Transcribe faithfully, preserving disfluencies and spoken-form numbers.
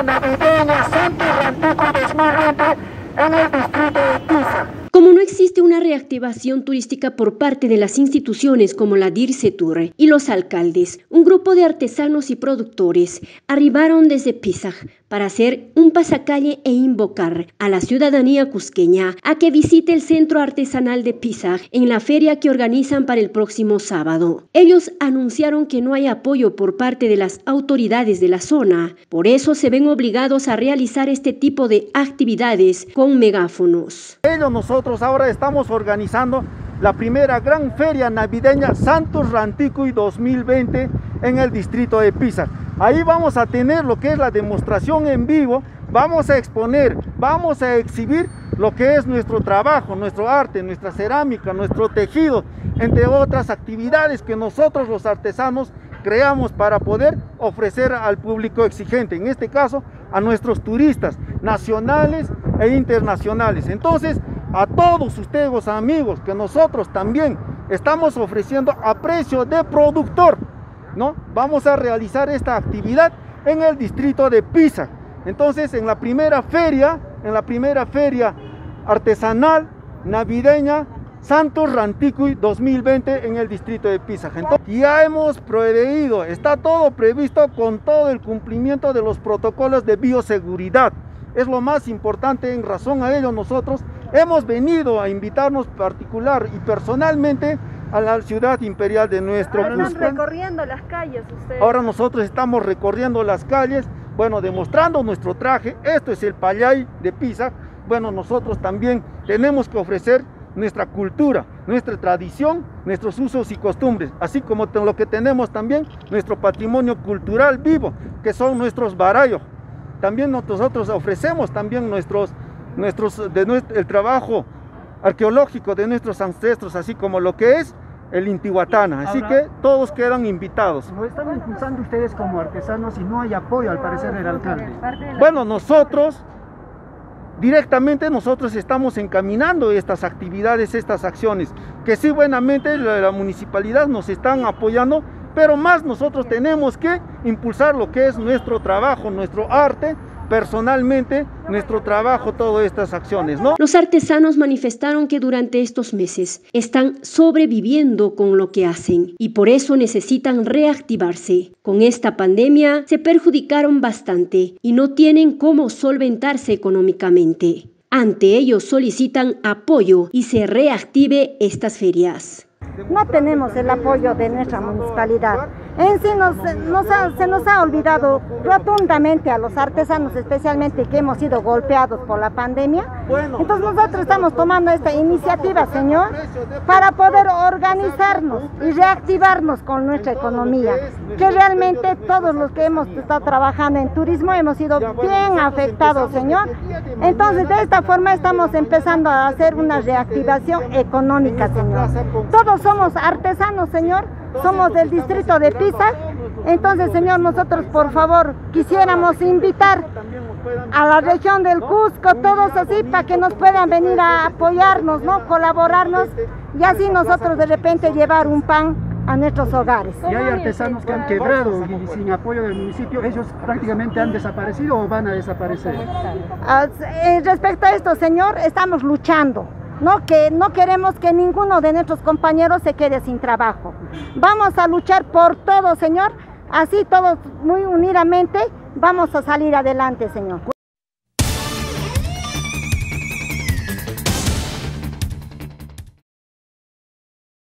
navideña Santos Rantico dos mil veinte en el distrito de Piza. Como no existe una reactivación turística por parte de las instituciones como la DIRSETUR y los alcaldes, un grupo de artesanos y productores arribaron desde Pisac para hacer un pasacalle e invocar a la ciudadanía cusqueña a que visite el centro artesanal de Pisac en la feria que organizan para el próximo sábado. Ellos anunciaron que no hay apoyo por parte de las autoridades de la zona, por eso se ven obligados a realizar este tipo de actividades con megáfonos. Ellos nosotros Nosotros ahora estamos organizando la primera gran feria navideña Santos Rantico dos mil veinte en el distrito de Pisac. Ahí vamos a tener lo que es la demostración en vivo, vamos a exponer, vamos a exhibir lo que es nuestro trabajo, nuestro arte, nuestra cerámica, nuestro tejido, entre otras actividades que nosotros los artesanos creamos para poder ofrecer al público exigente, en este caso a nuestros turistas nacionales e internacionales. Entonces, a todos ustedes amigos que nosotros también estamos ofreciendo a precio de productor, ¿no? Vamos a realizar esta actividad en el distrito de Pisac. Entonces, en la primera feria, en la primera feria artesanal navideña Santos Rantico dos mil veinte en el distrito de Pisac. Entonces, ya hemos preveído, está todo previsto con todo el cumplimiento de los protocolos de bioseguridad. Es lo más importante, en razón a ello nosotros hemos venido a invitarnos particular y personalmente a la ciudad imperial de nuestro Ahora Cusco. están recorriendo las calles ustedes. Ahora nosotros estamos recorriendo las calles, bueno, demostrando nuestro traje. Esto es el payay de Pisac. Bueno, nosotros también tenemos que ofrecer nuestra cultura, nuestra tradición, nuestros usos y costumbres, así como lo que tenemos también nuestro patrimonio cultural vivo, que son nuestros barayos. También nosotros ofrecemos también nuestros, nuestros, de nuestro, el trabajo arqueológico de nuestros ancestros, así como lo que es el Intihuatana. Así que todos quedan invitados. ¿Lo están impulsando ustedes como artesanos y no hay apoyo al parecer del alcalde? Bueno, nosotros directamente nosotros estamos encaminando estas actividades, estas acciones, que sí buenamente la, la municipalidad nos están apoyando, pero más nosotros tenemos que impulsar lo que es nuestro trabajo, nuestro arte, personalmente, nuestro trabajo, todas estas acciones, ¿no? Los artesanos manifestaron que durante estos meses están sobreviviendo con lo que hacen y por eso necesitan reactivarse. Con esta pandemia se perjudicaron bastante y no tienen cómo solventarse económicamente. Ante ello solicitan apoyo y se reactive estas ferias. No tenemos el apoyo de nuestra municipalidad. En sí nos, nos ha, se nos ha olvidado rotundamente a los artesanos, especialmente que hemos sido golpeados por la pandemia. Entonces nosotros estamos tomando esta iniciativa, señor, para poder organizarnos y reactivarnos con nuestra economía, que realmente todos los que hemos estado trabajando en turismo hemos sido bien afectados, señor. Entonces de esta forma estamos empezando a hacer una reactivación económica, señor. Todos somos artesanos, señor, somos del distrito de Pisac. Entonces, señor, nosotros por favor quisiéramos invitar a la región del Cusco, todos así, para que nos puedan venir a apoyarnos, ¿no? Colaborarnos y así nosotros de repente llevar un pan a nuestros hogares. Y hay artesanos que han quebrado y sin apoyo del municipio, ellos prácticamente han desaparecido o van a desaparecer. Ah, eh, respecto a esto, señor, estamos luchando. No, que no queremos que ninguno de nuestros compañeros se quede sin trabajo. Vamos a luchar por todo, señor. Así todos muy unidamente vamos a salir adelante, señor.